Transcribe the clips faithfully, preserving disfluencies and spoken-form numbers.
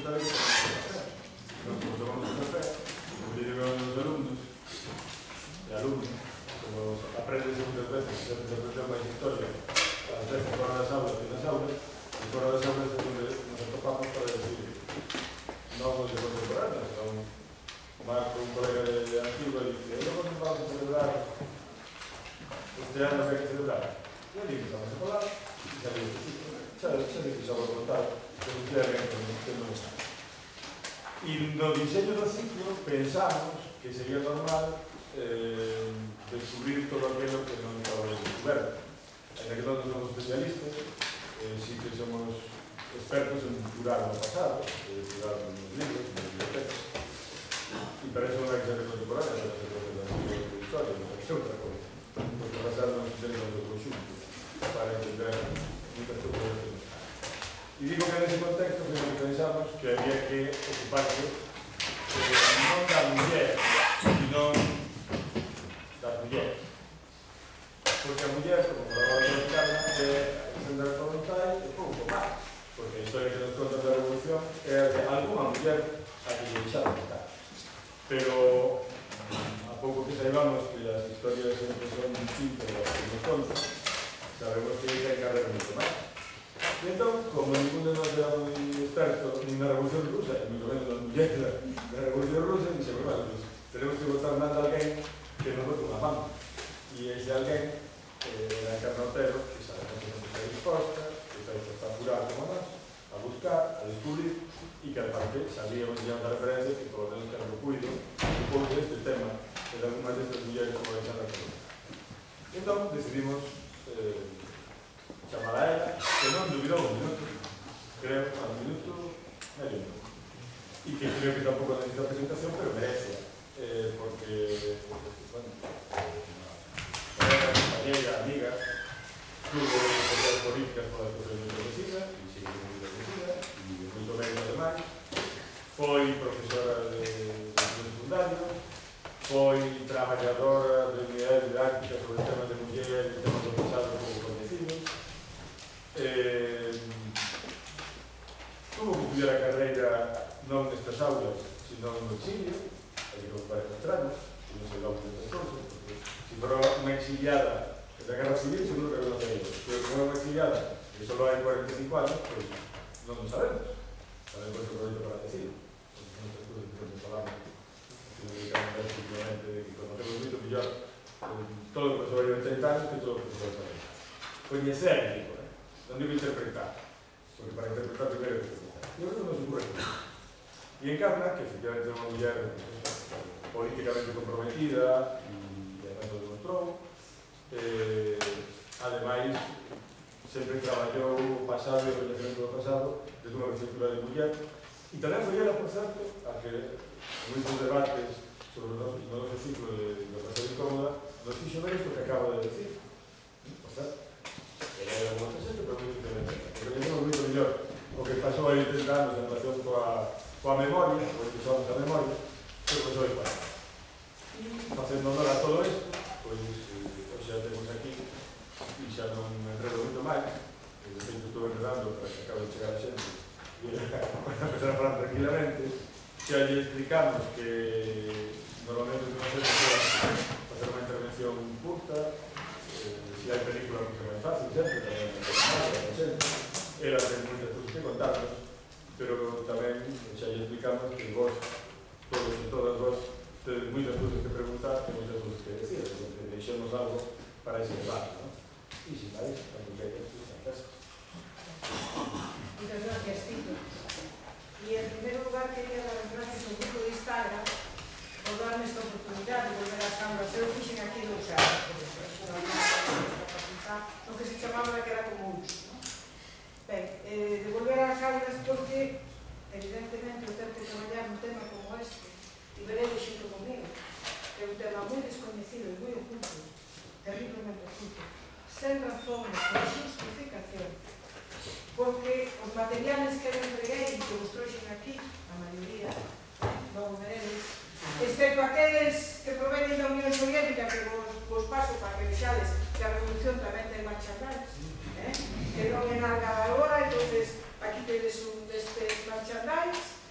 resulta de que nos tomamos un café, como digo los alumnos, e alumnos, como aprendes muchas veces, se aprende máis historia, a veces fora das aulas e nas aulas, e fora das aulas é onde nos atopamos para decir novos de contemporáneos. O Marco, un colega de Antigua, dice, e logo nos vamos a celebrar este ano que hai que celebrar. E ali empezamos a falar, e xa digo, xa digo, xa vou contar, efectivamente, que non está. E no diseño do ciclo pensamos que sería normal eh, descubrir todo aquilo que non estaba descubierto. En que non somos especialistas, eh, sí que somos expertos en curar o pasado, en curar nos libros, nas bibliotecas, e para eso non hai que ser contemporánea, para ser de historia, non hai que ser outra cosa, porque basarnos dentro do conxunto para entender muchas cosas. E digo que nese contexto que pensamos que había que ocuparse eh, non da muller, sino das mulleres. Porque a muller, como falaba a Carla, é Alexandra Kollontai e pouco máis. Porque a historia que nos conta da Revolución é de alguna muller a que lle deixaron estar. Pero a pouco que saibamos que as historias sempre son distintas das que nos contan, sabemos que hai que carregar moito máis. E entón, como ningún de nós era moi experto nin na Revolución Rusa, e moito menos das mulleres da Revolución Rusa, dixemos, bueno, pues, tenemos que votar mal de alguén que nos vote unha mano. E ese alguén era Encarna Otero, que sabemos que non está disposta, que está disposta a curar como nós, a buscar, a descubrir, e que aparte sabíamos ya unha referencia que por lo menos que era o cuido un pouco deste tema de algumas destas mulleres como Alexandra Kollontai. Entón decidimos eh, chamar a ela, que non dubidou un minuto, creo, un minuto, medio minuto. E que creo que tampouco necesita presentación, pero merece, eh, porque, bueno, era compañera, amiga, tuvo responsabilidades políticas por as cosas moi conocidas, e sigue moi conocida, e moito ben ademais. Foi profesora de ensino secundario, foi traballadora de unidades didácticas sobre temas de muller e temas do pasado pouco coñecidos. Eh, tuvo que estudiar a carreira non nestas aulas, sino no exilio, aí que nos parece extraño, que non se dá muitas cousas, porque se for unha exiliada da Guerra Civil, seguro que non sei, pero como é unha exiliada que só hai cuarenta e cinco anos, pois non nos sabemos. Sabemos que é o para decir. Non sei cousas que nos falamos, que nos dedicamos simplemente de que conocemos moito mellor todo o que sobre oitenta anos que todo o que sobre sabemos. Coñecer, digo, eh? Non digo interpretar, porque para interpretar primeiro é que interpretar. E eso nos ocurre. E Encarna, que efectivamente é unha muller políticamente comprometida e además lo demostrou, eh, ademais sempre traballou o pasado e o relacionamento do pasado desde unha perspectiva de muller, e tamén foi ela, por certo, a que moitos debates sobre o noso ciclo de educación incómoda nos fixo ver isto que acabo de decir. Por certo, ela era unha presente, pero moi diferente, porque temos moito mellor o que pasou aí trinta anos en relación coa, coa memoria, o que somos a memoria, que pasou aí para. Facendo honor a todo isto, pois hoxe xa temos aquí e xa non me enredo moito máis, e de feito estou enredando para que acabe de chegar a xente e para empezar a falar tranquilamente. Xa lle explicamos que normalmente non sei facer unha intervención curta, eh, se hai película que é máis fácil, sempre, tamén a xente, ela ten moitas cousas que contarnos, pero tamén xa lle explicamos que vos, todos e todas vos, tedes moitas cousas que preguntar e moitas cousas que decir, porque deixemos algo para ese debate, non? E sin máis, cando que hai que explicar casa. Muchas gracias, Tito. Y en primer lugar quería dar las gracias al grupo de Instagram por darme esta oportunidad de volver a Sambras. Eu fixen aquí dous anos, por eso, lo que se chamaba que era común. Ben, eh, de volver a Sambras porque, evidentemente, eu tenho que traballar un tema como este, e veréis xunto comigo, que é un tema moi desconhecido e moi oculto, terriblemente oculto, sen razón, sen justificación, porque os materiales que eu entreguei, que vos trouxen aquí, a maioría, non veredes, excepto aqueles que provenen da Unión Soviética, que vos, vos paso para que vexades que a Revolución tamén ten marchandais, eh? que non é nada agora, entonces aquí tedes un destes marchandais,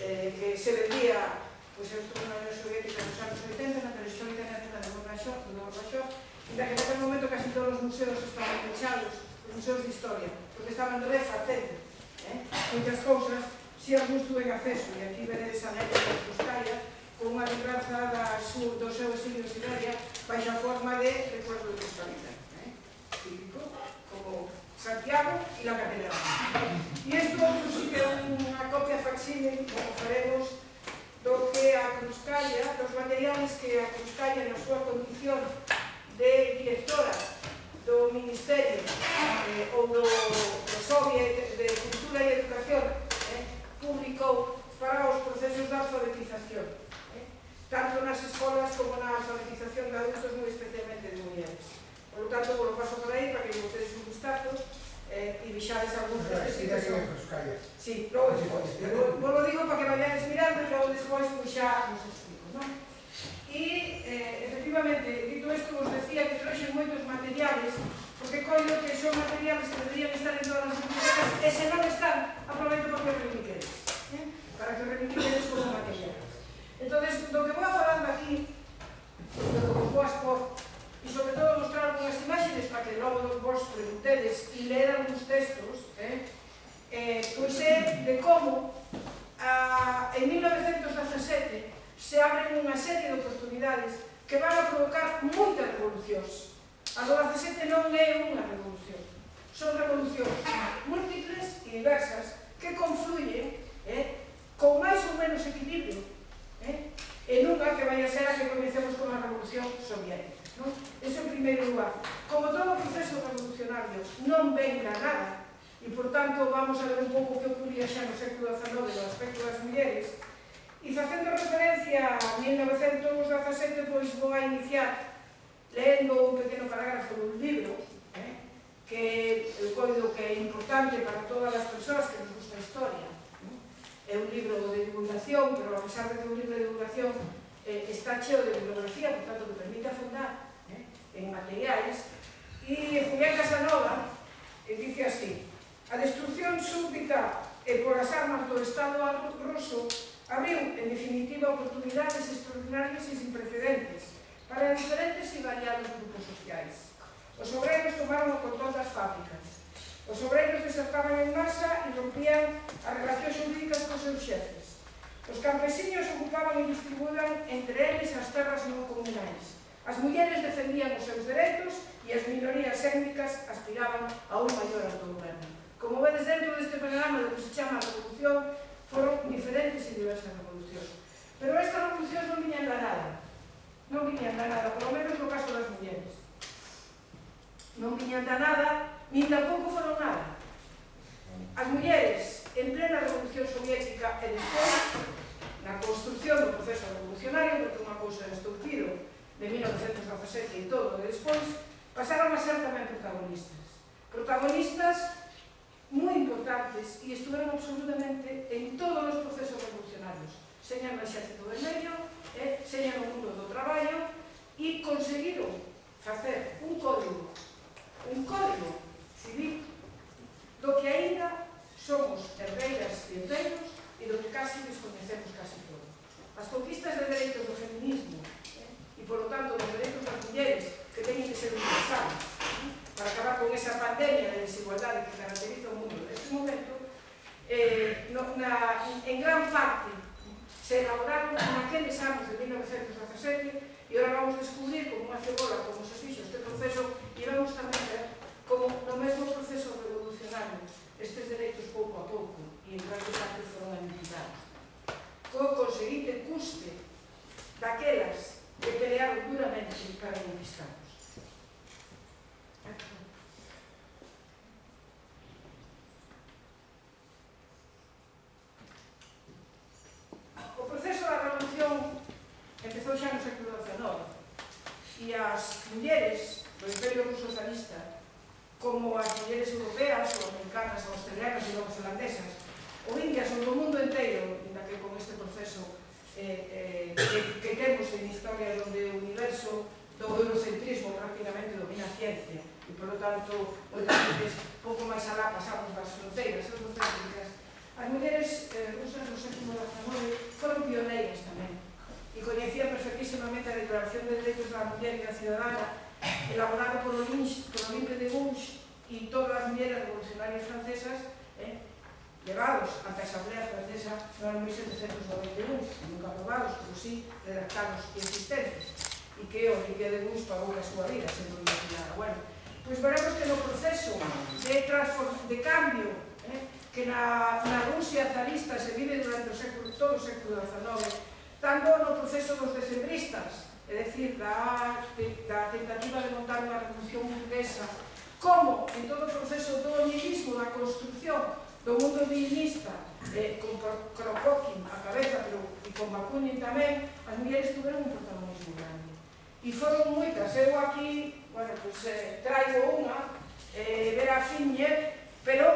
eh, que se vendía, pois eu estuve na Unión Soviética nos anos oitenta, na perestroika na época de Gorbachev, e naquele momento casi todos os museos estaban fechados, os museos de historia, porque estaban refacendo eh? moitas cousas, se algúns tuven acceso, e aquí veredes a neta de Euskaya, con unha lembranza da sur, do seu exilio en Siberia, baixa forma de recuerdo de Euskaliza, eh? típico, como Santiago e la catedral. E isto inclusive é unha copia facsímil, como faremos, do que a Cruzcaya, dos materiales que a Cruzcaya na súa condición de directora do Ministerio eh, ou do, do Soviet de Cultura e Educación eh, publicou para os procesos de alfabetización, eh, tanto nas escolas como na alfabetización de adultos, moi especialmente de mulleres. Por lo tanto, vos lo paso por aí para que votedes un vistazo eh, e vixades algúns destes que son. Sí, logo despois. Vos lo digo para que vayades mirando e logo despois pues, xa nos explico, non? E, eh, efectivamente, dito isto, vos decía que trouxen moitos materiales, porque coido que son materiales que deberían estar en todas as bibliotecas, e se non están, aproveito para que os remiquedes, eh? para que os remiquedes como materiales. Entón, do que vou falando aquí, do que vos vou expor, e sobre todo mostrar algunhas imágenes para que logo vos preguntedes e ler algúns textos, eh? Eh, pois é de como a, en mil novecentos dezasete se abren unha serie de oportunidades que van a provocar moitas revolucións. A do dezasete non é unha revolución, son revolucións múltiples e diversas que confluyen eh, con máis ou menos equilibrio eh, en unha que vai a ser a que conhecemos como a Revolución Soviética. ¿No? Eso en primeiro lugar. Como todo proceso revolucionario non ven da nada, e por tanto vamos a ver un pouco que ocurría xa no século dezanove no aspecto das mulleres, e facendo referencia a mil novecentos dezasete, pois vou a iniciar lendo un pequeno parágrafo dun libro eh, que eu coido que é importante para todas as persoas que nos gusta a historia. ¿No? É un libro de divulgación, pero a pesar de que é un libro de divulgación eh, está cheo de bibliografía, por tanto que permite afundar eh, en materiais, e Julián Casanova eh, dice así: a destrucción súbita e por as armas do Estado ruso abriu, en definitiva, oportunidades extraordinarias e sin precedentes para diferentes e variados grupos sociais. Os obreiros tomaron o control das fábricas. Os obreiros desertaban en masa e rompían as relacións jurídicas cos seus xefes. Os campesiños ocupaban e distribuían entre eles as terras non comunais. As mulleres defendían os seus dereitos e as minorías étnicas aspiraban a un maior autogoberno. Como vedes, dentro deste panorama do que se chama a revolución, foron diferentes e diversas revolucións. Pero estas revolucións non viñan da nada. Non viñan da nada, por lo menos no caso das mulleres. Non viñan da nada, nin tampouco foron nada. As mulleres, en plena revolución soviética e despois, na construcción do proceso revolucionario, porque unha cousa é estoucido de mil novecentos dezasete e todo de despois, pasaron a ser tamén protagonistas. Protagonistas moi importantes e estuveron absolutamente en todos os procesos revolucionarios, seña no Exército Vermelho, eh, seña no mundo do traballo, e conseguiron facer un código, un código civil do que aínda somos herdeiras e herdeiros e do que casi desconhecemos casi todo. As conquistas de dereitos do feminismo eh, e, por lo tanto, dos dereitos das mulleres que teñen que ser universales, eh, para acabar con esa pandemia de desigualdade que caracteriza o mundo neste momento, eh, no, na, en gran parte se elaboraron naqueles anos de mil novecentos dezasete e agora vamos descubrir como unha cebola como se fixo este proceso e vamos tamén ver como no mesmo proceso revolucionario estes dereitos pouco a pouco e en gran parte foron aniquilados. Co conseguinte custe daquelas que pelearon duramente para conquistarnos. O proceso da revolución empezou xa no século dezanove e as mulleres do Imperio Ruso zarista, como as mulleres europeas ou americanas ou australianas e novozelandesas ou indias ou do mundo inteiro, ainda que con este proceso eh, eh, que, que temos en historia onde o universo do eurocentrismo prácticamente domina a ciencia e, por lo tanto, moitas veces pouco máis alá pasamos das fronteiras eurocéntricas. As mulleres eh, rusas no século dezanove e coñecía perfectísimamente a Declaración de Dereitos da Muller e da Cidadana elaborada por Olympe de Gouges e todas as mulleres revolucionarias francesas eh, levados ante a Asamblea Francesa no ano mil setecentos noventa e un, nunca aprobados, pero sí redactados e existentes, e que Olympe de Gouges pagou a súa vida, sendo imaginada. Bueno, pois veremos que no proceso de, de cambio eh, que na, na Rusia zarista se vive durante o século, todo o século dezanove, tanto no proceso dos decembristas, é dicir, da, de, da tentativa de montar unha revolución burguesa, como en todo o proceso do nihilismo, da construcción do mundo nihilista, eh, con Kropotkin a cabeza, pero e con Bakunin tamén, as mulleres tuveron un protagonismo grande. E foron moitas. Eu aquí, bueno, pues, eh, traigo unha, eh, Vera Finer, pero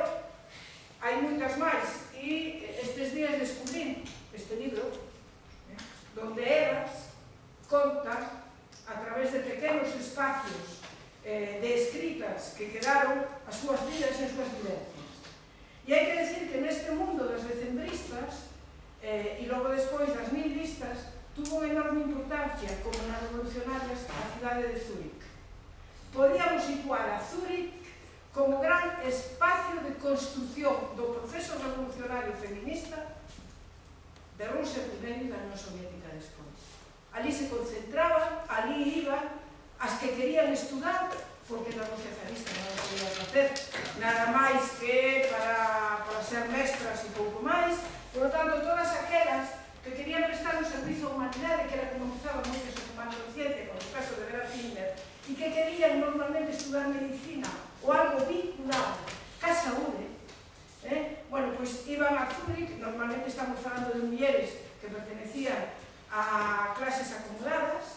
hai moitas máis. E estes días descubrí este libro, eh, donde elas contan, a través de pequenos espacios eh, de escritas que quedaron, as súas vidas e as súas vivencias. E hai que decir que neste mundo das decembristas eh, e logo despois das nihilistas tuvo unha enorme importancia, como nas revolucionarias, a cidade de Zúrich. Podíamos situar a Zúrich como gran espacio de construción do proceso revolucionario feminista de Rusia primeiro e da Unión Soviética despois. Ali se concentraban, ali iban as que querían estudar, porque na Rusia zarista non o podían facer nada máis que para, para ser mestras e pouco máis. Por lo tanto, todas aquelas que querían prestar un servizo a humanidade, que era como empezaban moitos ocupantes de ciencia, como o caso de Vera Finer, e que querían normalmente estudar medicina ou algo vinculado ca saúde, eh? bueno, pois iban a Zúrich. Normalmente estamos falando de mulleres que pertenecían a clases acomodadas,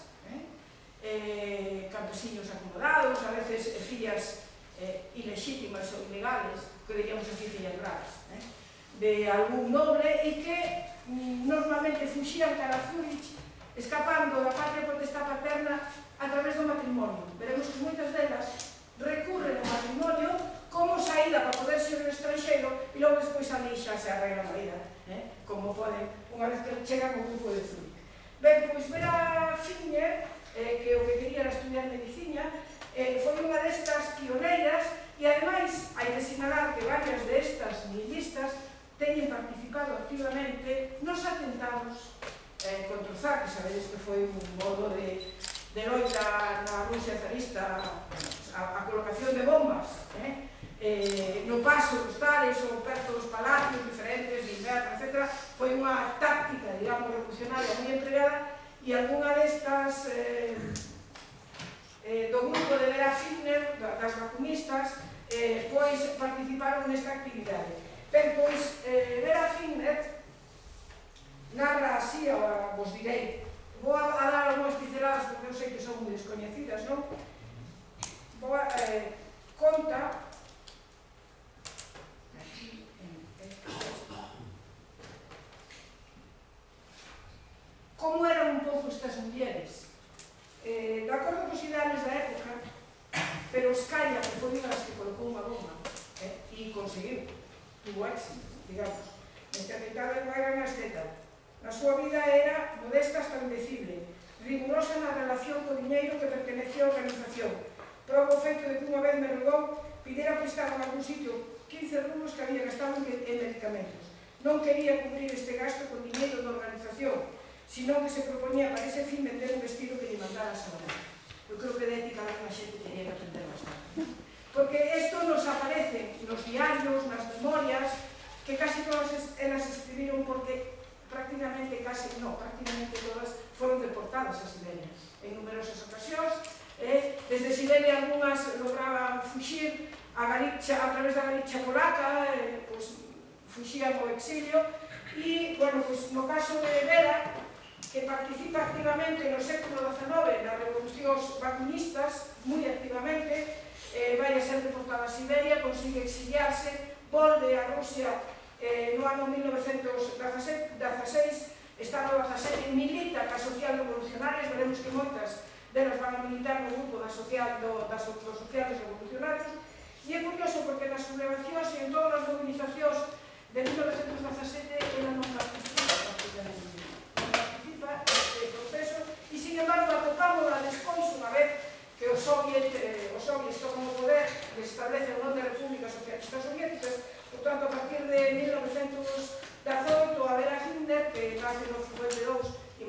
Eh, campesinos acomodados, a veces eh, fillas eh, ilegítimas ou ilegales, que diríamos aquí fillas graves, eh, de algún noble, e que mm, normalmente fuxían cara a Zúrich, escapando da patria potestad paterna a través do matrimonio. Veremos que moitas delas recurren ao matrimonio como saída para poder ser un estranxeiro e logo despois ali xa se arreglan a vida, eh, como poden, unha vez que chegan ao grupo de Zúrich. Ben, pois Vera Finer, Eh, que o que quería era estudiar medicina, eh, foi unha destas pioneiras, e ademais hai que sinalar que varias destas nihilistas teñen participado activamente nos atentados eh, contra o zar, que sabedes que foi un modo de, de loita na Rusia zarista, a, a colocación de bombas eh, eh, no paso dos zares ou perto dos palacios diferentes de inverno, etcétera. Foi unha táctica, digamos, revolucionaria moi empregada. E algunha destas eh, eh, do grupo de Vera Finer, das vacunistas, eh, pois participaron nesta actividade. Ben, pois, eh, Vera Finer narra así, agora vos direi, vou a, a dar algunhas pinceladas porque eu sei que son moi descoñecidas, non? Vou a, eh, conta aquí en este texto como eran un pouco estas mulleres, eh, de acordo cos ideales da época, pero Skaya, que foi unha das que colocou unha bomba, eh, e conseguiu, tuvo éxito, digamos. Neste atentado era unha asceta. Na súa vida era modesta hasta indecible, rigurosa na relación co diñeiro que pertenecía á organización. Proba o feito de que unha vez me rogou pidera prestado en algún sitio quince rublos que había gastado en medicamentos. Non quería cubrir este gasto con diñeiro da organización, sino que se proponía para ese fin vender un vestido que lle mandara a Sabana. Eu creo que de ética a xente teria que aprender bastante. Porque isto nos aparece nos diarios, nas memorias, que casi todas elas escribiron porque prácticamente, casi, no, prácticamente todas foron deportadas a Siberia en numerosas ocasións. Eh, desde Siberia algunhas lograban fuxir a Galicia, a través da Galicia polaca, eh, pues, fuxían ao exilio. E, bueno, pues, no caso de Vera, que participa activamente no século dezanove nas revolucións vacunistas, moi activamente, eh, vai a ser deportada a Siberia, consigue exiliarse, volve a Rusia eh, no ano mil novecentos dezaseis, está no dezasete, milita ca social revolucionarias, veremos que moitas delas van a militar no grupo das, social, do, das dos sociales revolucionarios, e é curioso porque nas sublevacións e en todas as movilizacións de mil novecentos dezasete ela non participa prácticamente. Non participa, eh,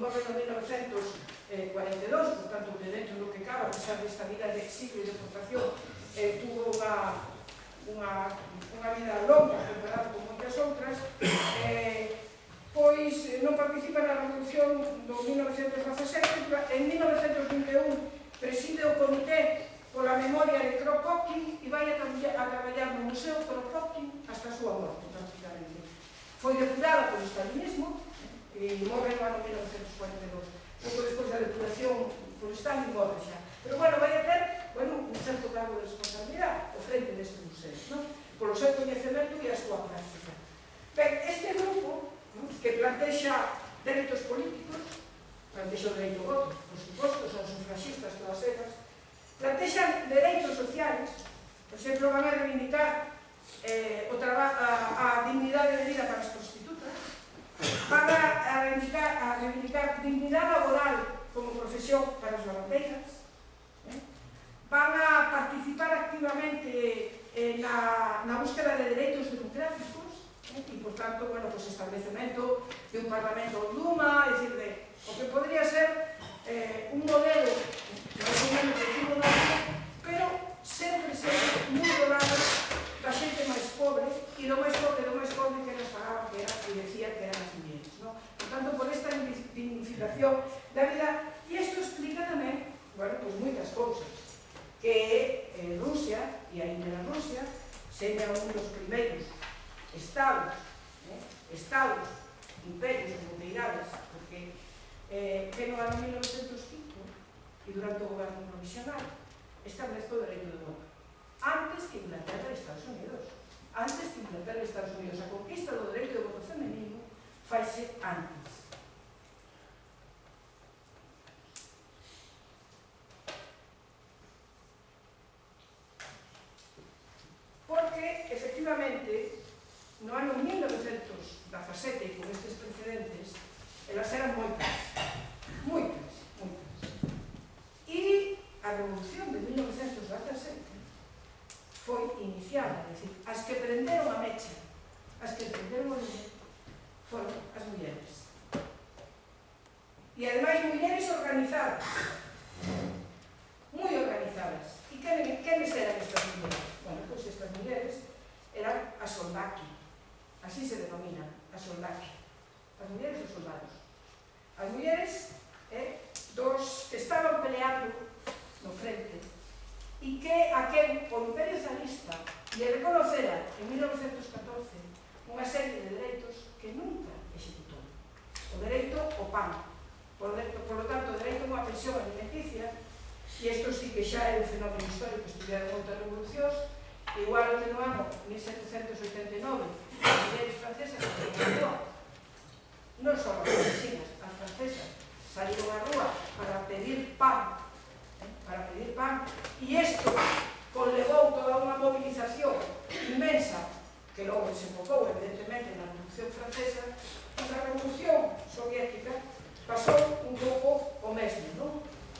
morre no mil novecentos cuarenta e dous, por tanto, que dentro do que cabe, a pesar desta vida de exilio e deportación, eh, tuvo unha, unha, unha vida longa comparada con moitas outras, eh, pois non participa na Revolución do mil novecentos dezasete, en mil novecentos vinte e un preside o Comité pola Memoria de Kropotkin e vai a, a traballar no Museo Kropotkin hasta a súa morte, prácticamente. Foi deputada polo stalinismo e morre no ano mil novecentos cuarenta e dous. Pouco despois da depuración por Stalin morre xa. Pero, bueno, vai a ter, bueno, un certo cargo de responsabilidade ao frente deste museo, non? Polo seu coñecemento e a súa práctica. Ben, este grupo, non? Que plantexa dereitos políticos, plantexa o dereito ao voto, por suposto, son sufragistas todas elas, plantexan dereitos sociales, por exemplo, van a reivindicar eh, o a, a dignidade de vida para as prostitutas, van a, a, reivindicar, a reivindicar dignidade laboral como profesión para as lavandeiras, eh? Van a participar activamente eh, na, na búsqueda de dereitos democráticos, eh? E, por tanto, bueno, pues, establecemento de un parlamento Duma, es decir, de, o que podría ser eh, un modelo pero sempre sempre moi do lado da xente máis pobre e do máis pobre, do máis pobre que nos falaba que era, e decía que eran as mulleres, ¿no? Por tanto, por esta dignificación da vida, e isto explica tamén, bueno, pues moitas cousas, que eh, Rusia, e ainda na Rusia, seña un dos primeiros estados, eh, estados, imperios, fronteiradas, porque eh, que no ano mil novecentos cinco, e durante o goberno provisional, establece o dereito de voto. Antes que Inglaterra e Estados Unidos. Antes que Inglaterra e Estados Unidos. A conquista do dereito de voto femenino faise antes. Porque, efectivamente, no ano mil novecentos dezasete, con estes precedentes, elas eran moitas. Moitas, moitas. E a Revolución de mil novecentos dezasete foi iniciada, é dicir, as que prenderon a mecha, as que prenderon a mecha, foron as mulleres. E, ademais, mulleres organizadas, moi organizadas. E quenes eran estas mulleres? Bueno, pois estas mulleres eran as soldaki, así se denominan, as soldaki, as mulleres dos soldados. As mulleres eh, dos que estaban peleando no frente e que aquel, o Imperio Zarista, lle reconocera en mil novecentos catorce unha serie de dereitos que nunca executou. O dereito ao pan, por, por lo tanto, o dereito a unha pensión alimenticia, e isto sí que xa é un fenómeno histórico, estudiaron outras revolucións, igual que no ano mil setecentos oitenta e nove, as mulleres francesas saíron non só as campesinas, as francesas saíron á rúa para pedir pan, eh, para pedir pan, e isto conlevou toda unha movilización inmensa, que logo desembocou, evidentemente, na Revolución Francesa, e na Revolución Soviética pasou un pouco o mesmo, non?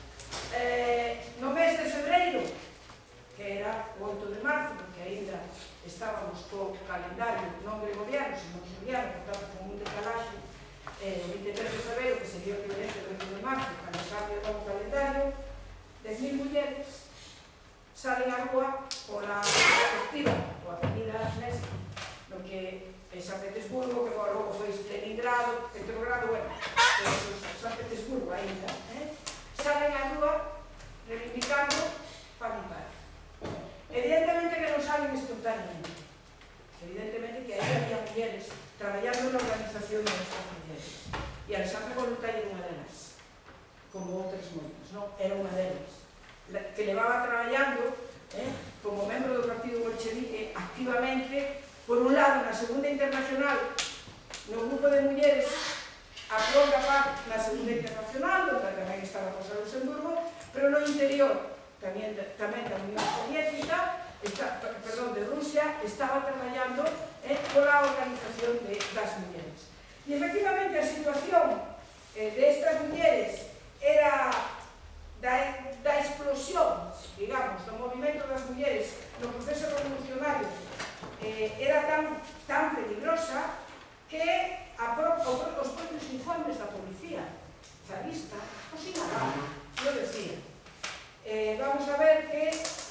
Eh, no mes de febreiro, que era o oito de marzo, porque ainda estábamos co calendario non gregoriano, sino gregoriano, por tanto, con un decalaxe, eh, o vinte e tres de febreiro, que sería o equivalente do oito de marzo, cando cambia o calendario, dez mil mulleres salen á rúa pola perspectiva, ou a avenida Nevsky, no que en San Petersburgo, que logo foi Leningrado, Petrogrado, bueno, San Petersburgo ainda, eh? Salen á rúa reivindicando pan e pan. Evidentemente que non salen espontáneamente. Evidentemente que aí había mulleres traballando na organización destas mulleres. E a Alexandra Kollontai era unha delas, como outras moitas, non? Era unha delas, que levaba traballando eh, como membro do Partido Bolchevique activamente, por un lado, na Segunda Internacional, no grupo de mulleres a prol da paz na Segunda Internacional, onde tamén estaba Rosa Luxemburgo, pero no interior, tamén, tamén da Unión Soviética, está, perdón, de Rusia, estaba traballando eh, pola organización de, das mulleres. E, efectivamente, a situación eh, de estas mulleres era da, da explosión, digamos, do movimento das mulleres no proceso revolucionario, eh, era tan, tan peligrosa que a pro, os propios informes da policía zarista, o sin nada, yo decía. Eh, vamos a ver que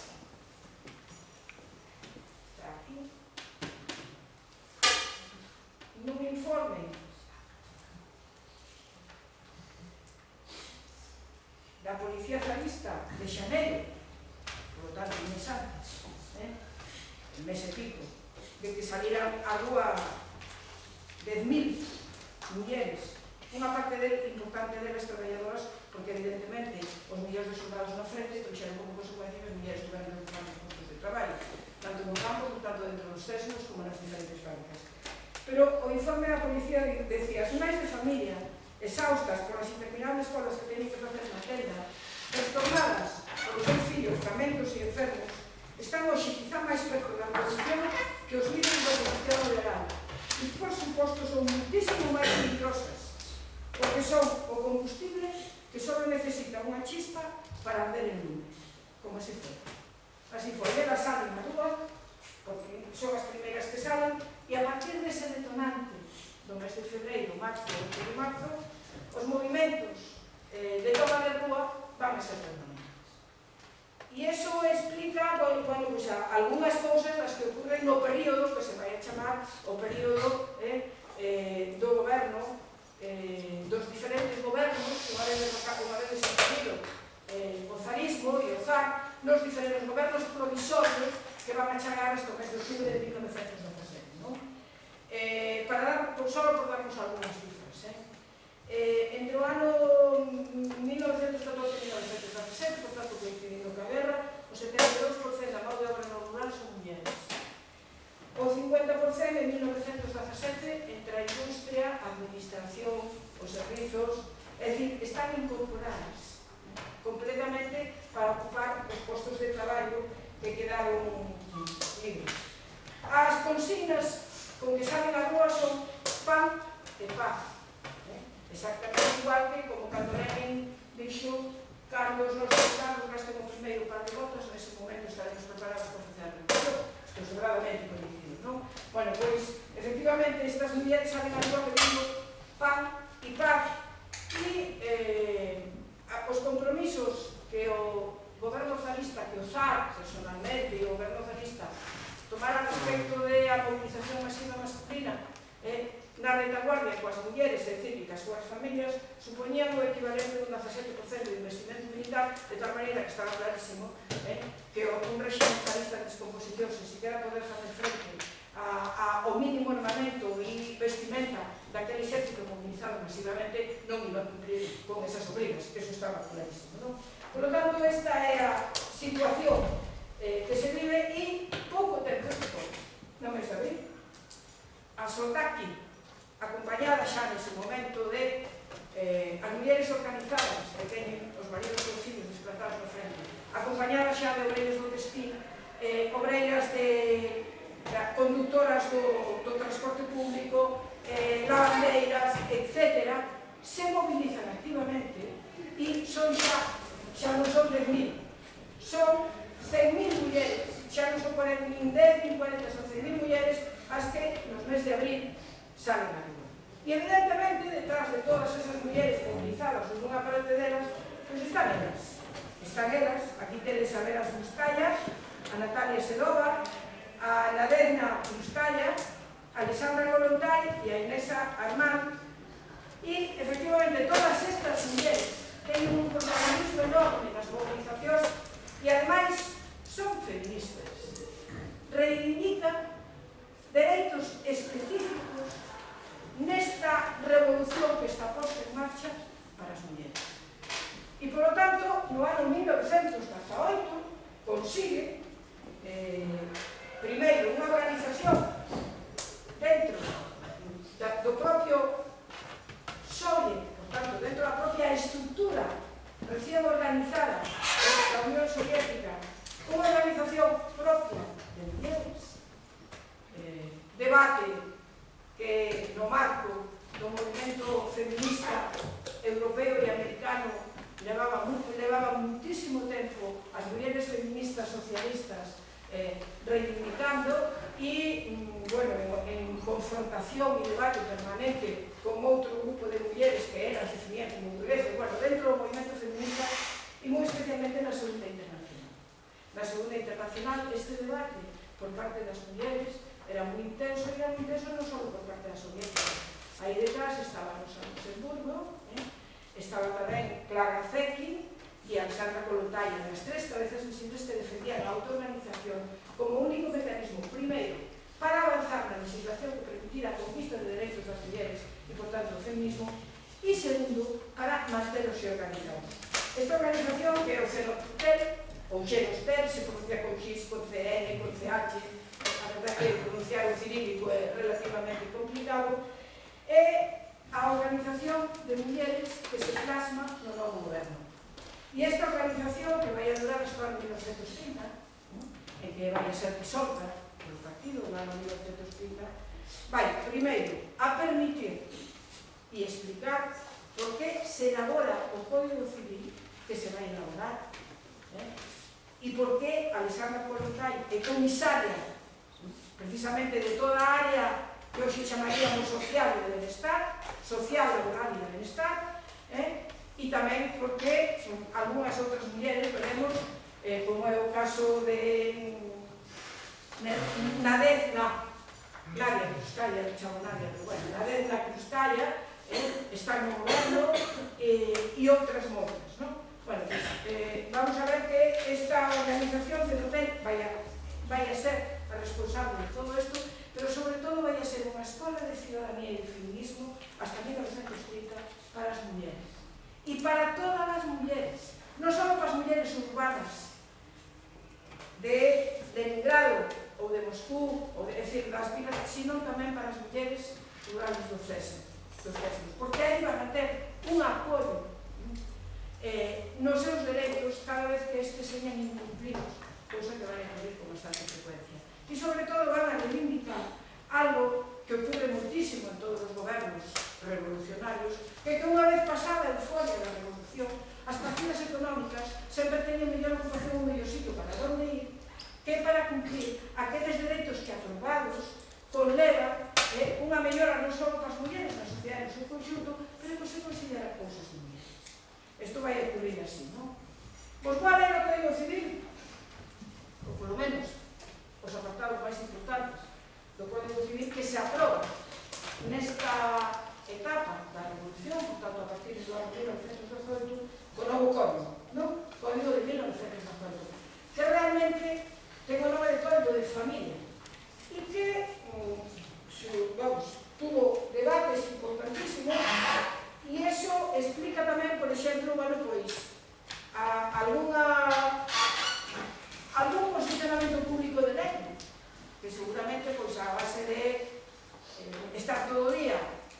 aquí nun informe da Policía Zarista de xaneiro, por lo tanto, un mes antes, eh? el mes e pico, de que salieran á rúa dez mil mulleres, unha parte del, importante delas traballadoras, porque evidentemente os millóns de soldados na frente trouxeron como consecuencia que as mulleres tuveran que ocupar os postos de traballo, tanto no campo, tanto dentro dos céssimos como nas diferentes fábricas. Pero o informe da policía decía: as nais de familia, exhaustas por as interminables colas que teñen que facer na tenda, trastornadas por os seus fillos, camentos e enfermos, están hoxe quizá máis preto da revolución que os líderes da ocupación liberal. E, por suposto, son muitísimo máis peligrosas, porque son o combustible que só necesita unha chispa para arder en lume, como así foi. Así foi, elas salen na rúa, porque son as primeiras que salen, e a partir dese detonante do mes de febreiro, marzo, oito de marzo, os movimentos eh, de toma de rúa van a ser permanentes. E iso explica, bueno, bueno, pues, algunhas cousas das que ocurren no período que se vai a chamar o período eh, eh, do goberno, eh, dos diferentes gobernos, unha vez desaparecido eh, o zarismo e o zar, nos diferentes gobernos provisorios que van a chegar hasta o mes de octubre de mil novecentos dezasete, non? Eh, para dar, por só por darnos algunhas cifras, eh? Eh, entre o ano mil novecentos catorce e mil novecentos dezasete, por tanto, coincidindo ca guerra, o setenta e dous por cento da mão de obra no rural son mulleres. O cincuenta por cento en mil novecentos dezasete entre a industria, a administración, os servizos, é dicir, están incorporadas completamente para ocupar os postos de traballo que quedaron libres. As consignas con que salen a rúa son pan e paz. Exactamente igual que como cando Lenin dixo: Carlos, nos soldados gasten o primeiro par de botas, nese momento estaremos preparados para facer a revolución. Isto é sobradamente conhecido, non? Bueno, pois, efectivamente, estas mulleres salen a rúa pedindo pan e paz, e eh, os compromisos que o goberno zarista, que o zar, personalmente, e o goberno zarista tomara respecto de a movilización masiva masculina, eh, na retaguardia coas mulleres, é dicir, que as súas familias supoñían o equivalente dun dezasete por cento de investimento militar, de tal maneira que estaba clarísimo eh, que un régimen zarista de descomposición, se siquiera poder facer frente a, a, ao mínimo armamento e vestimenta daquele exército mobilizado masivamente, non iba a cumprir con esas obrigas, que eso estaba clarísimo, non? Por lo tanto, esta é a situación eh, que se vive, e pouco tempo despois, no mes de abril, a Soldaki, acompañada xa nese momento de eh, as mulleres organizadas que teñen os maridos e os filhos desplazados na frente, acompañada xa de obreiros do textil, eh, obreiras de, de conductoras do, do transporte público, eh, lavandeiras, etcétera, se mobilizan activamente, e son xa, xa non son dez mil, son cen mil mulleres, xa non son nin dez, nin cuarenta, son cen mil mulleres as que nos mes de abril salen a rúa. E evidentemente, detrás de todas esas mulleres movilizadas, ou nunha parte delas, pois están elas. Están elas, aquí tedes a Veras Buscaya, a Natalia Sedova, a Nadezhda Buscaya, a Alexandra Kollontai e a Inesa Armand. E, efectivamente, todas estas mulleres teñen un protagonismo enorme nas movilizacións e, ademais, son feministas. Reivindican dereitos específicos nesta revolución que está posta en marcha para as mulleres. E, por lo tanto, no ano mil novecentos dezaoito consigue, eh, primeiro, unha organización dentro da, do propio S O E, por tanto, dentro da propia estructura recién organizada da Unión Soviética, unha organización propia de mulleres, eh, debate que no marco do movimento feminista europeo e americano levaba, levaba muitísimo tempo as mulleres feministas socialistas eh, reivindicando e, bueno, en, en confrontación e debate permanente con outro grupo de mulleres que elas definían como Segunda Internacional, este debate por parte das mulleres era moi intenso, e era moi intenso non só por parte das soviéticas. Aí detrás estaba Rosa Luxemburgo, eh? estaba tamén Clara Zetkin e Alexandra Kollontai, as tres cabezas visibles que defendían a autoorganización como único mecanismo, primeiro, para avanzar na legislación que permitira a conquista de derechos das mulleres e, por tanto, o feminismo, e, segundo, para mantelos e organizados. Esta organización, que é o CENOSTEL, ou XENOSTEL, se pronuncia con X, con C N, con C H, a verdade que pronunciar o cirílico é relativamente complicado, é a organización de mulleres que se plasma no novo goberno. E esta organización, que vai a durar hasta o ano mil novecentos trinta, en que vai a ser disolta polo partido no ano mil novecentos trinta, vai, primeiro, a permitir e explicar por que se elabora o Código Civil que se vai elaborar, eh? e por que Alexandra Kollontai é comisaria precisamente de toda a área que hoxe chamaríamos social e de benestar, social, laboral e de benestar, eh? e tamén porque algunhas outras mulleres, veremos, eh, como é o caso de Nadia, na, Nadia Krustaya, chamo Nadia, pero bueno, Nadia Krustaya, eh, está no goberno eh, e outras moitas, non? Bueno, pues, eh, vamos a ver que esta organización de CENOSTEL vai a, vai a ser a responsable de todo isto, pero sobre todo vai a ser unha escola de ciudadanía e de feminismo hasta mil novecentos trinta para as mulleres. E para todas as mulleres, non só para as mulleres urbanas de Leningrado ou de Moscú, ou de, é dicir, das vilas, sino tamén para as mulleres rurales do César, porque aí van a ter un apoio eh, nos seus dereitos cada vez que estes señan incumplidos, cousa que van a ocurrir con bastante frecuencia. E sobre todo van a reivindicar algo que ocurre muchísimo en todos os gobernos revolucionarios, que que unha vez pasada a euforia da revolución, as partidas económicas sempre teñen mellor ocupación un mellor sitio para onde ir, que para cumprir aqueles dereitos que aprobados conleva eh, unha mellora non só para as mulleres na sociedade no seu conxunto, pero que se considera cousas de mulleres. Isto vai a ocurrir así, non? Pois qual é o Código Civil? Ou polo menos os apartados máis importantes do Código Civil que se aproba nesta etapa da Revolución, por tanto, a partir do ano mil novecentos dezoito, co novo Código, non? Código de mil novecentos dezoito, que realmente ten o nome de Código de Familia e que, vamos, tuvo debates importantísimos e iso explica tamén, por exemplo, bueno, pois, a, alguna, algún posicionamento público de lei, que seguramente, pois, a base de eh, estar todo o día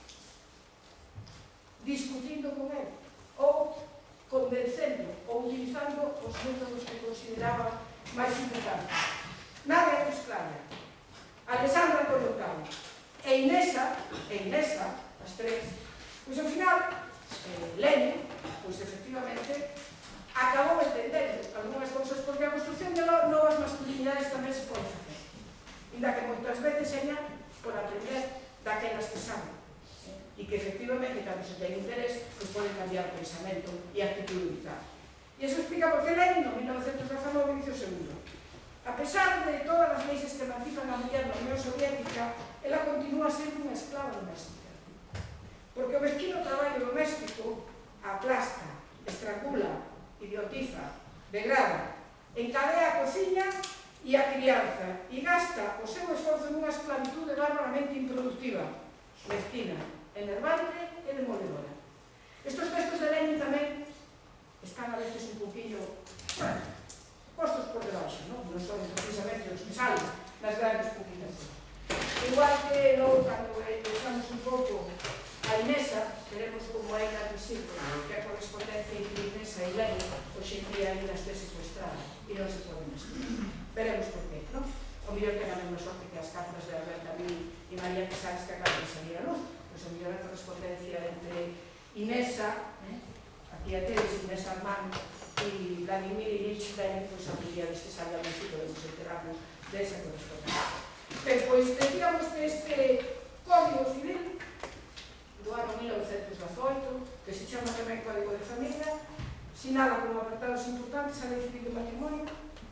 discutindo con él, ou convencendo, ou utilizando os métodos que consideraba máis importantes. Nadia Krustaya, Alexandra Kollontai e Inesa, e Inesa, as tres, pois ao final, eh, Lenin, pois efectivamente, acabou entendendo algunhas cousas, porque a construcción de novas masculinidades tamén se pode facer, ainda que moitas veces seña por aprender daquelas que saben, eh, e que efectivamente, cando se ten interés, pois poden cambiar o pensamento e a actitude vital. E iso explica por que Lenin, no mil novecentos dezanove, dice o segundo: a pesar de todas as leis que emancipan a muller na Unión Soviética, ela continúa sendo unha esclava doméstica. Porque o mezquino traballo doméstico aplasta, estrangula, idiotiza, degrada, encadea a cociña e a crianza e gasta o seu esforzo nunha esclavitude bárbaramente improductiva, mezquina, enervante e demoledora. Estos textos de Lenin tamén están a veces un poquillo, bueno, postos por debaixo, non? Non son precisamente os que salen nas grandes publicacións. Igual que logo, cando deixamos un pouco a Inesa, veremos como é inadmisible que a correspondencia entre Inesa e Lenin hoxe en día ainda este secuestrada e non se pode mezclar. Veremos por qué, non? O mellor ten a mesma sorte que as cartas de Albert Camus e María Casals que acaban de salir a luz. Pois o mellor a correspondencia entre Inesa, eh? aquí a tedes Inesa Armand e Vladimir Ilich Lenin, pois a día deste salga a México, podemos enterarnos desa correspondencia. Ben, pois decíamos que este Código Civil do ano mil novecentos dezoito, que se chama tamén Código de Familia, sinala como apartados importantes a Lei Civil do Matrimonio e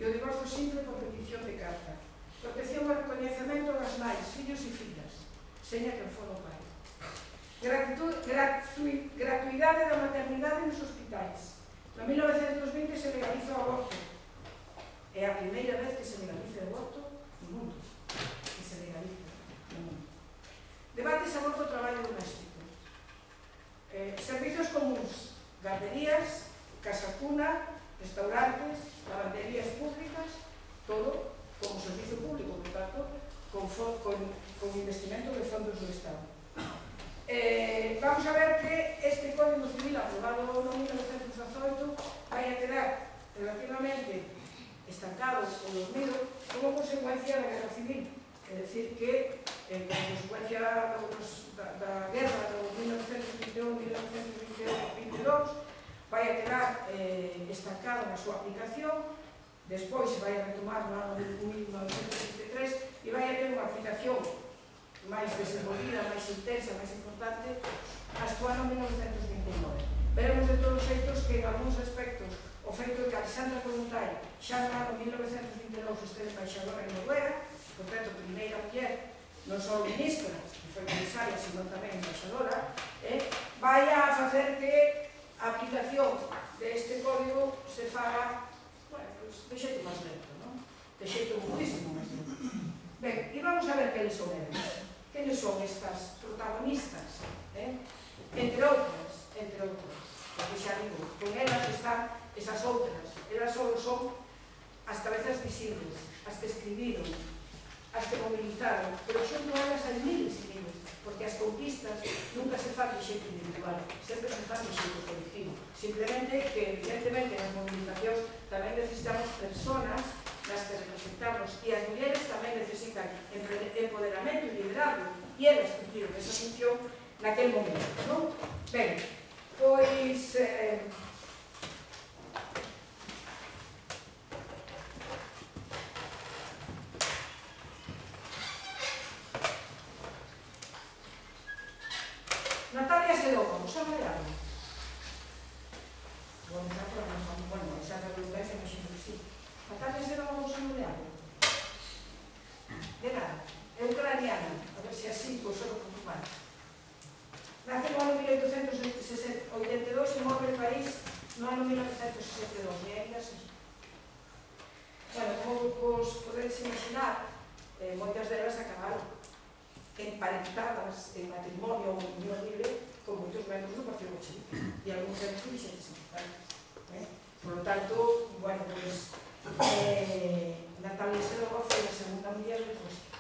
e o divorcio simple por petición de carta. Protección e recoñecemento das nais, fillos e fillas, seña quen for o pai. Gratu, gratu, gratuidade da maternidade nos hospitais. No mil novecentos vinte se legaliza o aborto. É a primeira vez que se legaliza o aborto no mundo. Que se legaliza no mundo. Debates aborto o traballo doméstico. Eh, servizos comuns, garderías, casa cuna, restaurantes, lavanderías públicas, todo como servicio público, por tanto, con, con, con investimento de fondos do Estado. Eh, vamos a ver que este Código Civil aprobado no mil novecentos dezoito vai a quedar relativamente estancado ou dormido como consecuencia da Guerra Civil. É dicir que, eh, como consecuencia da, da guerra do mil novecentos vinte e un a mil novecentos vinte e dous, vai a quedar eh, estancado na súa aplicación, despois se vai a retomar no ano de mil novecentos vinte e tres e vai a ter unha aplicación máis desenvolvida, máis intensa, máis importante, hasta o ano mil novecentos vinte e nove. Veremos de todos os xeitos que en algúns aspectos o feito de que Alexandra Kollontai xa no ano mil novecentos vinte e dous esteve embaixadora en Noruega, por tanto, primeira muller, non só ministra, que foi comisaria, sino tamén embaixadora, eh, vai a facer que a aplicación deste código se faga, bueno, pues, de xeito máis lento, non? De xeito muchísimo máis lento. Ben, e vamos a ver queles son eles. Queles son estas protagonistas, eh? Entre outras, entre outras, porque xa digo, con elas están esas outras, elas só son as cabezas visibles, as que escribiron, as que movilizaron, pero xunto a elas hai miles e miles, porque as conquistas nunca se fan de xeito individual, sempre se fan de xeito colectivo. Simplemente que, evidentemente, nas movilizacións tamén necesitamos personas nas que representamos, e as mulleres tamén necesitan empoderamento e liderazgo, e elas cumpliron esa función naquel momento, non? Ben, pois... Eh, Natalia Sedova, ¿os habla de algo? Bueno, esa por la bueno, esa redundancia no siempre sí. Natalia Sedova, ¿os habla de algo? De nada. É ucraniana, a ver se así, pois só como mal. Nace no ano mil oitocentos oitenta e dous e morre en París no ano mil novecentos sesenta e dous, e ainda así. Bueno, como vos podedes imaginar, eh, moitas delas acabaron emparentadas en matrimonio ou en unión libre con moitos membros do Partido Bolchevique e algúns deles dirixentes importantes. Eh? Por lo tanto, bueno, pues, eh, Natalia Sedova foi a segunda muller de Trotsky.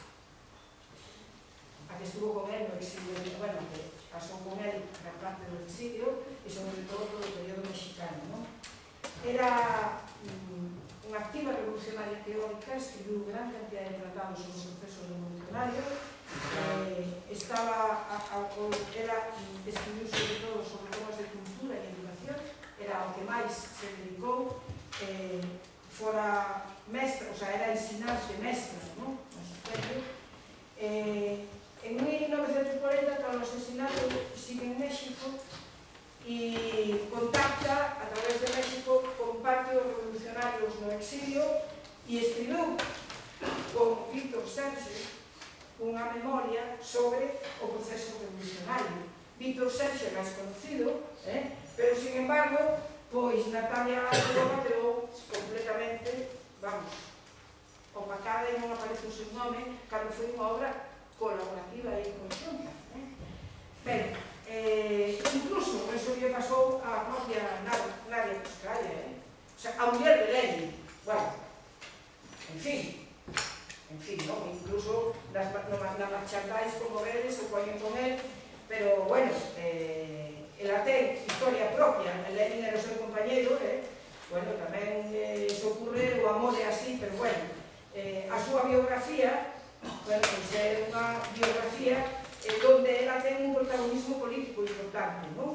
A que estuvo con él no exilio, bueno, que pasou con él gran parte do exilio e sobre todo todo o período mexicano, ¿no? Era um, unha activa revolucionaria teórica, escribiu gran cantidad de tratados sobre os procesos revolucionarios. Eh, estaba a, a, era escribiu sobre todo sobre temas de cultura e educación, era o que máis se dedicou, eh, fora mestra, o sea, era ensinante mestra, ¿no? Magisterio. Eh, en mil novecientos cuarenta, tras o asesinato, sigue en México e contacta a través de México con partidos revolucionarios no exilio e escribiu con Víctor Serge unha memoria sobre o proceso revolucionario. Víctor Serge é máis conocido, eh? pero, sin embargo, pois Natalia Sedova quedou completamente, vamos, opacada e non aparece o seu nome, cando foi unha obra colaborativa e conjunta. Eh? Ben, eh, incluso eso lle pasou a propia Nadia Koskaya, eh? O sea, a muller de Lenin. Bueno, en fin, en fin, ¿no? Incluso nas, nas marchandais, como vedes, se poñen con él, pero, bueno, eh, ela ten historia propia, Lenin era o seu compañeiro, eh? Bueno, tamén eh, se ocurre o amor é así, pero, bueno, eh, a súa biografía, bueno, pues é unha biografía eh, donde ela ten un protagonismo político importante, non?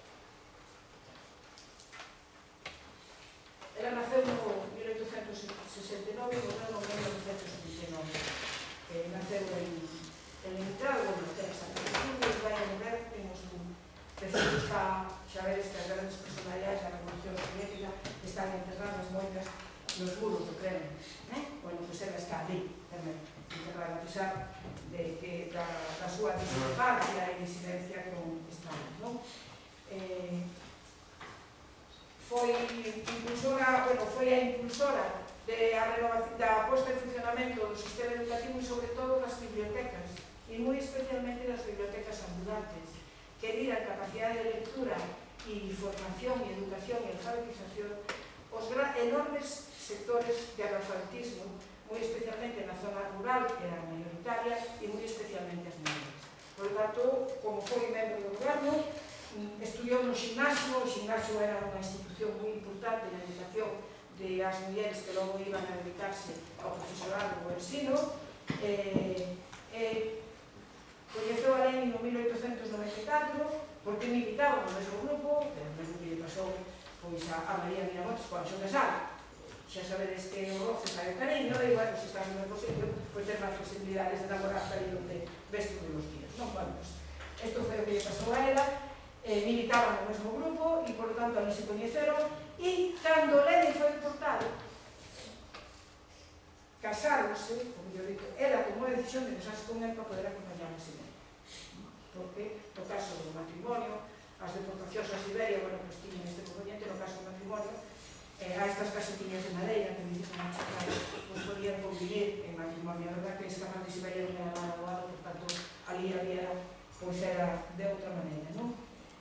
Ela naceu no mil oitocentos sesenta e nove e morreu no mil novecentos vinte e nove. Eh, naceu en, en Leningrado, bueno, ten esa perspectiva e vai a morrer en Moscú. Decir, está, xa vedes que as grandes personalidades da Revolución Soviética están enterradas moitas nos muros do Kremlin. discrepancia e disidencia con Estados, non? Eh, foi impulsora, bueno, foi a impulsora de a renovación, da posta en funcionamento do sistema educativo e sobre todo das bibliotecas, e moi especialmente das bibliotecas ambulantes, que diran capacidade de lectura e formación e educación e alfabetización os enormes sectores de analfabetismo, moi especialmente na zona rural, que era mayoritaria, e moi especialmente as mulleres. Por lo tanto, como foi membro do goberno, estudiou no gimnasio. O gimnasio era unha institución moi importante na educación de as mulleres que logo iban a dedicarse ao profesorado ou ensino. Eh, eh, coñeceu a Lenin no mil oitocentos noventa e catro porque militaba no mesmo grupo, pero o mesmo que lle pasou pois, a, a María Miramontes con Anxo Casal. Xa sabedes que o roce sai o cariño, e bueno, se estás no posible, pois ter máis posibilidades de namorar cariño de veste todos os días, non? Bueno, pues, isto foi o que lle pasou a ela. Eh, militaban no mesmo grupo e, por lo tanto, ali se coñeceron, e cando Lenin foi deportado, casáronse, como yo digo, ela tomou a decisión de casarse con él para poder acompañar a Siberia, porque no caso do matrimonio, as deportacións a Siberia, bueno, pues tiñen este conveniente, no caso do matrimonio, eh, a estas casetiñas de madeira que me dicen a chica, pues podían convivir en matrimonio. A verdad que ese capaz de Siberia non era nada abogado, por tanto, ali había, pois era de outra maneira, non?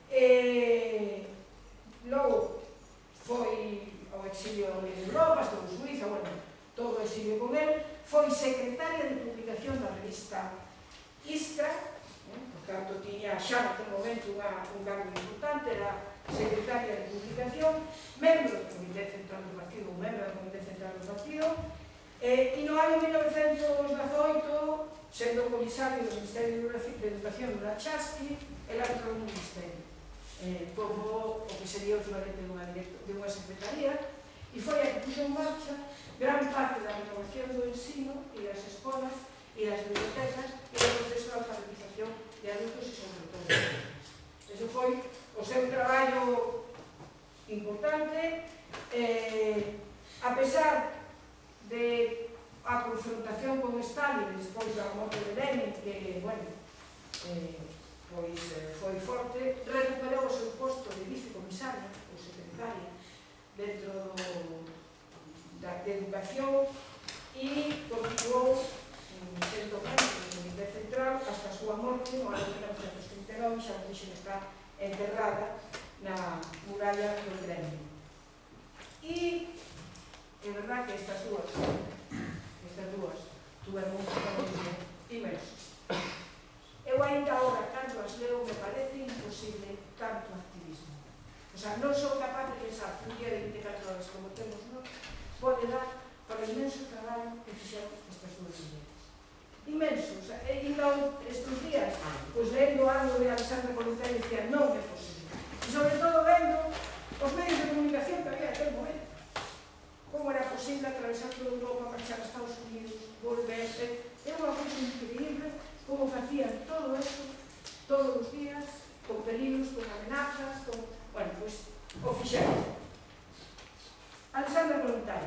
Eh, logo foi ao exilio en Europa, estuvo en Suiza, bueno, todo o exilio con él. Foi secretaria de publicación da revista Iskra, eh, por tanto, tiña xa naquele momento unha, un cargo importante, era secretaria de publicación, membro do Comité Central do Partido, un membro do Comité Central do Partido, eh, e no ano mil novecentos dezaoito, sendo comisario do Ministerio de Educación do Chasqui, ela entrou no Ministerio. Eh, como o que sería o equivalente dunha, de unha secretaría, e foi a que puxo en marcha gran parte da renovación do ensino e das escolas e das bibliotecas e do proceso de alfabetización de adultos e sobre todo de adultos. Ese foi o seu traballo importante, eh, a pesar de a confrontación con Stalin despois da morte de Lenin, que, bueno, eh, pois eh, foi forte, recuperou o seu posto de vicecomisaria ou secretaria dentro do, da, de educación e continuou sendo membro do Comité Central hasta a súa morte no ano mil novecentos trinta e nove, xa que xa está enterrada na muralla do Kremlin. E é verdad que estas dúas estas dúas tuveron un protagonismo inmenso. Eu ainda agora, cando as leo, me parece imposible tanto activismo. O sea, non sou capaz de pensar que un día de vinte e catro horas como temos, non, pode dar para o inmenso traballo que fixeron estas dúas mulleres. Inmenso. O sea, e non estes días, pois lendo algo de Alexandra Kollontai, dicía, non é posible. E sobre todo vendo os medios de comunicación que había aquel momento. Como era posible atravesar toda Europa, marchar a Estados Unidos, volverse. É unha cosa increíble como facían todo eso todos os días, con peligros, con amenazas, con... Bueno, pois, o fixeron. Alexandra Kollontai.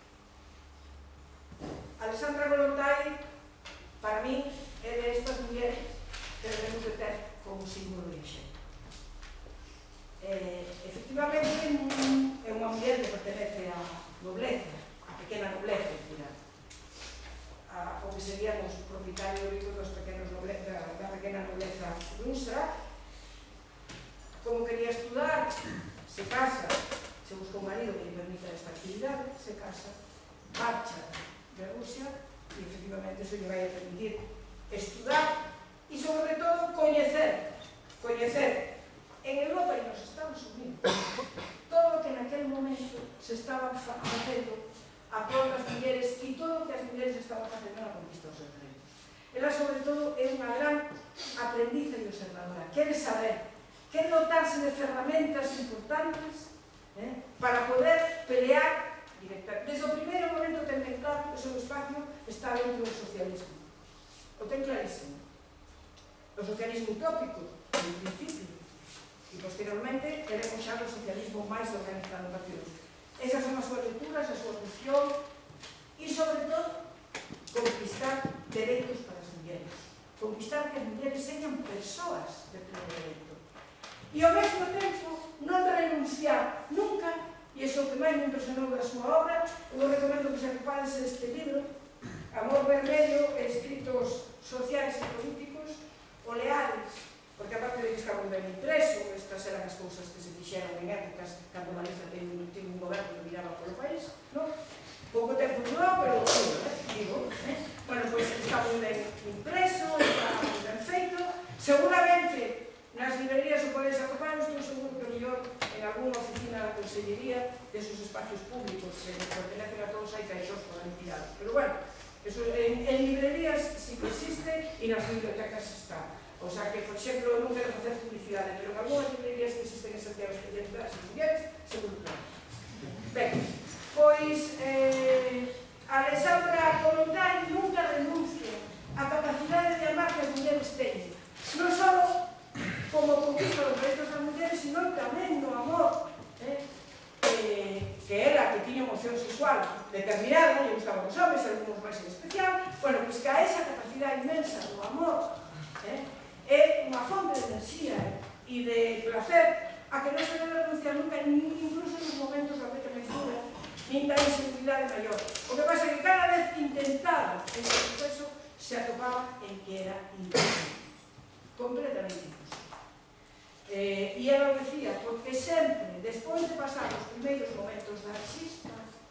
Alexandra Kollontai, para mí, é de estas mulleres que debemos de ter como símbolo de exemplo. Eh, efectivamente, é unha muller que pertenece á nobleza, á pequena nobleza, dirá. A, o que seríamos propietarios dos pequenos nobleza, da pequena nobleza ilustra. Como quería estudar, se casa, se busca un marido que lle permita esta actividade, se casa, marcha de Rusia e efectivamente eso lle vai a permitir estudar e sobre todo coñecer, coñecer en Europa e nos Estados Unidos todo o que naquele momento se estaba facendo a prol das mulleres e todo o que as mulleres estaban facendo na conquista dos seus dereitos. Ela, sobre todo, é unha gran aprendiza e observadora. Quere saber, quere dotarse de ferramentas importantes eh, para poder pelear directamente. Desde o primeiro momento ten ben claro que o seu espacio está dentro do socialismo. O ten clarísimo. O socialismo utópico, en principio, e posteriormente queremos xa o socialismo máis organizado en partidos. Esas son as súas lecturas, a súa función e, sobre todo, conquistar dereitos para as mulleres. conquistar que as mulleres señan persoas de pleno dereito. E ao mesmo tempo non renunciar nunca, e iso que máis me impresionou da súa obra, eu recomendo que se reparen este libro, Amor Vermelho, Escritos Sociais e Políticos, Oleares, porque aparte de que está moi ben impreso, estas eran as cousas que se fixeron en épocas cando Galiza tivo un goberno que miraba polo país, non? Pouco tempo durou, pero digo, eh? Bueno, pois está moi ben impreso, está moi ben feito, seguramente nas librerías o podeis atopar, estou seguro que o mellor en alguna oficina da Consellería desos espacios públicos que nos pertenecen a todos hai caixós para tirados, pero bueno, eso en, en librerías sí que existe e nas bibliotecas está. O sea que, por exemplo, eu non quero facer publicidade, pero en algunhas librerías que existen en Santiago especializadas en mulleres, seguro que non. Ben, pois, eh, Alexandra Kollontai nunca renuncia á capacidade de amar que as mulleres teñen. Non só como conquista dos dereitos das mulleres, sino tamén no amor, eh, eh, que era que tiña emoción sexual determinada, lle gustaban os homens, algúns máis en especial, bueno, pois que a esa capacidade inmensa do amor, eh, é unha fonte de enerxía e de placer a que non se debe renunciar nunca, incluso nos momentos da pecha máis dura, nin da inseguridade maior. O que pasa é que cada vez intentaba este proceso se atopaba en que era imposible, completamente imposible. Eh, e ela decía, porque sempre, despois de pasar os primeiros momentos da xista,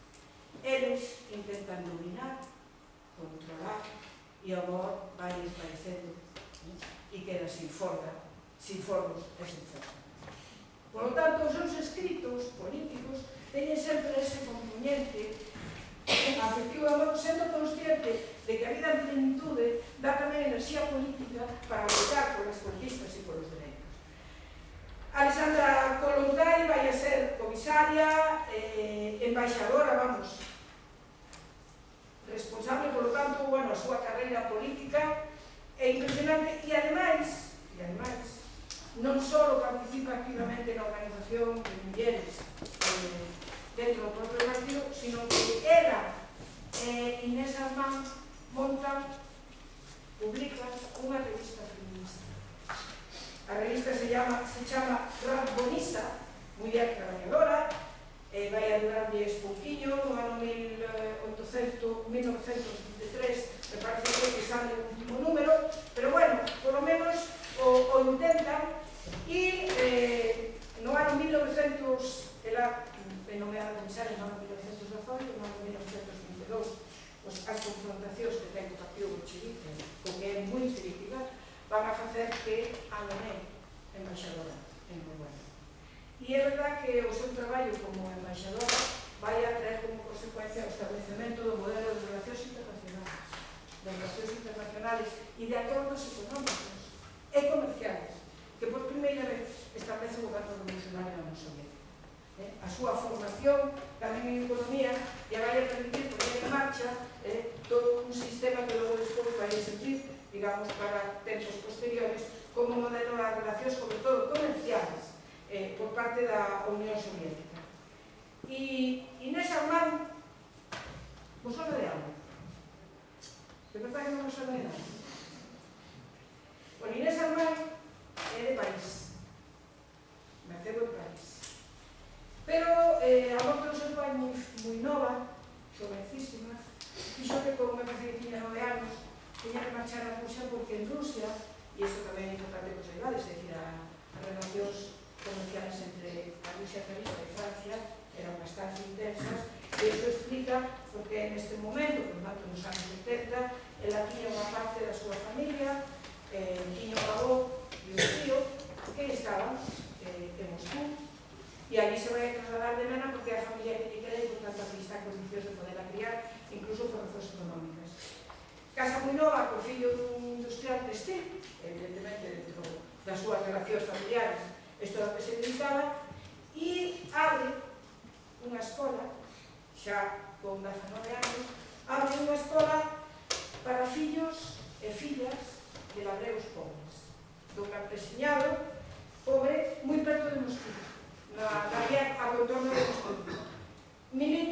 eles intentan dominar, controlar, e o amor vai desvanecendo e queda sin forma, sin formos e sin forma. Por lo tanto, os seus escritos políticos teñen sempre ese componente afectivo e amor, sendo consciente de que a vida en plenitude dá tamén enerxía política para lutar polas conquistas e polos dereitos. Alexandra Kollontai vai a ser comisaria, eh, embaixadora, vamos, responsable, por lo tanto, bueno, a súa carreira política é impresionante e, ademais, e ademais, non só participa activamente na organización de mulleres eh, dentro do propio partido, sino que ela e eh, Inés Armán montan, publican unha revista feminista. A revista se chama, se chama Radbonisa, Muller Traballadora, eh, vai a durar diez pouquiño, no ano mil novecentos vinte e tres, me parece que sale o último número, pero bueno, por lo menos o, o intentan, e eh, no ano mil novecentos, ela é nomeada comisaria no ano mil novecentos dezoito, no ano mil novecentos vinte e dous, pues, as confrontacións que ten o Partido Bolchevique, con que é moi crítica, van a facer que a nome embaixadora en Uruguai. E é verdad que o seu traballo como embaixadora vai a traer como consecuencia o establecemento do modelo de relacións internacionales, de relacións internacionales e de acordos económicos e comerciales, que por primeira vez establece o goberno revolucionario na Unión Soviética. Eh, a súa formación tamén en economía e vai a permitir poner en marcha eh, todo un sistema que logo despois vai a servir, digamos, para tempos posteriores como modelo das relacións, sobre todo comerciales, eh, por parte da Unión Soviética. E Inés Armán, vos sona de algo? De verdade que non vos sona de nada? Bueno, Inés Armán é de París, naceu en París, pero eh, a morte do seu pai moi, moi nova, jovencísima, fixo que, como me parece que tiña nove anos, tiña que marchar a Rusia, porque en Rusia, e isto tamén é importante que os saibades, é dicir, a, as relacións comerciales entre a Rusia zarista e Francia eran bastante intensas, e iso explica porque neste momento, por tanto, nos anos setenta, ela tiña unha parte da súa familia, eh, tiña un avó e un tío que estaban eh, en Moscú, e allí se vai a trasladar de nena porque a familia que lle queda e, por tanto, aquí está en condicións de poder a criar, incluso por razóns económicas. Casa moi nova co fillo dun industrial textil, evidentemente dentro das súas relacións familiares, isto é o que se dedicaba, e abre unha escola, xa con dezanove anos, abre unha escola para fillos e fillas de labregos pobres, do campesiñado pobre, moi perto de Moscú, na área a contorno de Moscú.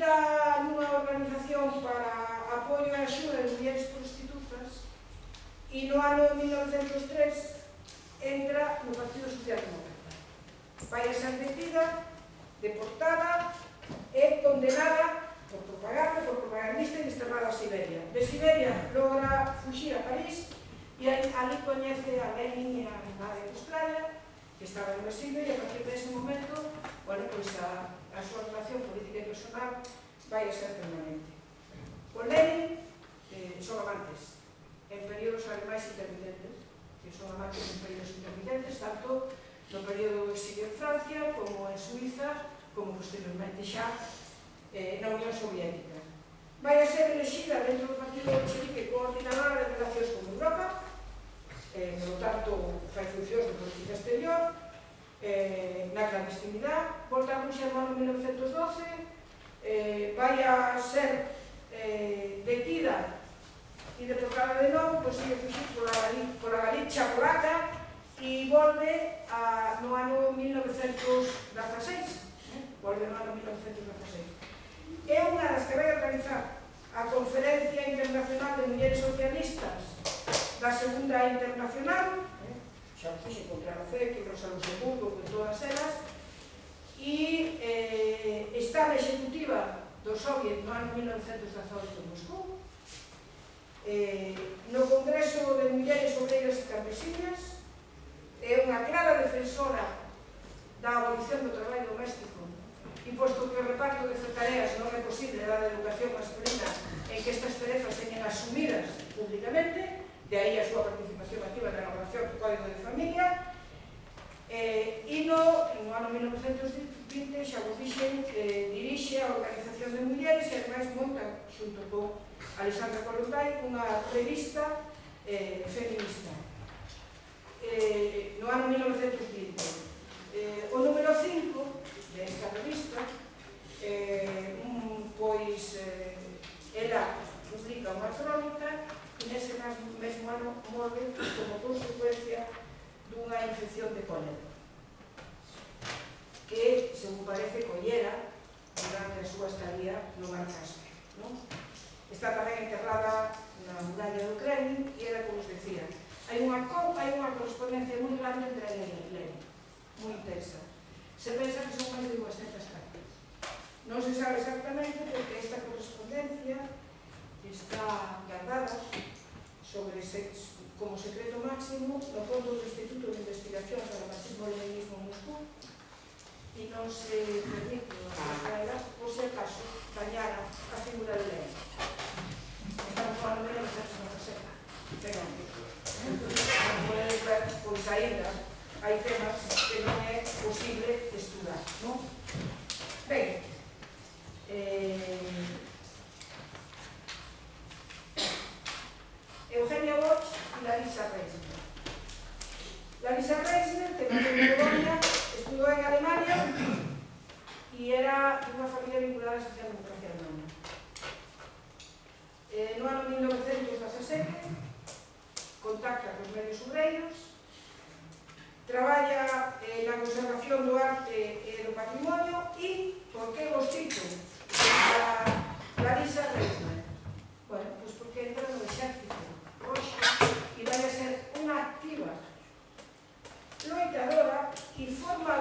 Milita nunha organización para apoio e axuda de mulleres prostitutas e no ano mil novecentos tres entra no Partido Socialdemócrata. Vai a ser detida, deportada e condenada por propaganda, por propagandista e desterrada a Siberia. De Siberia logra fuxir a París e ali coñece a Lenin e a madre de Australia, que estaba no exilio, e a partir dese momento, bueno, pois a, a súa relación política e personal vai a ser permanente. Con Lenin eh, son amantes en períodos ademais intermitentes, que son amantes en períodos intermitentes, tanto no período do exilio en Francia, como en Suiza, como posteriormente xa eh, na Unión Soviética. Vai a ser elegida dentro do Partido Bolchevique coordinadora de relacións con Europa, eh, por lo tanto, fai funcións de política exterior, eh, na clandestinidade, volta a Rusia no ano mil novecentos doce, eh, vai a ser eh, detida e deportada de novo, pois sigue fuxir pola, pola Galicia polaca e volve a, no ano mil novecentos dezaseis. Volve no ano mil novecentos dezaseis. É unha das que vai organizar a Conferencia Internacional de Mulleres Socialistas da Segunda Internacional, xa o fixe contra a C, que Rosa Luxemburgo, con todas elas, e eh, está na executiva do Soviet no ano mil novecentos dezaoito en Moscou, eh, no Congreso de Mulleres Obreiras e Campesinas, é unha clara defensora da abolición do traballo doméstico, e posto que o reparto de tareas non é posible da educación masculina en que estas tarefas teñen asumidas públicamente, de aí a súa participación activa na elaboración do Código de Familia, eh, e no, no ano mil novecentos vinte xa o fixen, eh, dirixe a Organización de Mulleres e ademais monta, xunto con Alexandra Kollontai, unha revista eh, feminista. Eh, no ano mil novecentos vinte. Eh, o número cinco desta revista, eh, un, pois, eh, ela publica unha crónica e nese mesmo ano morre como consecuencia dunha infección de cólera que, según parece, collera durante a súa estadía no Mar Caspio, non? Está tamén enterrada na muralla do Kremlin e era como os decía, hai unha, hai unha correspondencia moi grande entre ela e Lenin, moi intensa. Se pensa que son máis de duascentas cartas. Non se sabe exactamente porque esta correspondencia está guardada sobre sex, como secreto máximo no fondo do Instituto de Investigación para o Marxismo-Leninismo en Moscou e non se permite a ela, por se acaso, dañara a figura de Lenin. Estamos falando de novecentos noventa e sete. Pero, como podedes ver, pois ainda hai temas que non é posible estudar, non? Ben, eh, Eugenia Bosch e Larissa Reisner. Larissa Reisner, que nació en Polonia, estudou en Alemania e era unha familia vinculada á socialdemocracia alemana. Eh, no ano mil novecentos dezasete contacta cos medios obreiros, traballa eh, na conservación do arte e do patrimonio e, por que vos cito a Larissa Reisner? Bueno, pois porque entra no exército roxo e vai a ser unha activa loitadora e forma